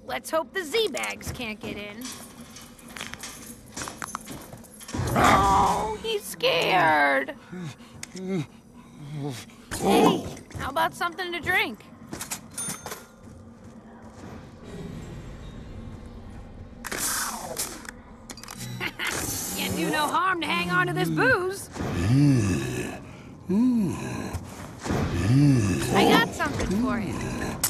Let's hope the Z-bags can't get in. Oh, he's scared. Hey, how about something to drink? Can't do no harm to hang on to this booze. I got something for you.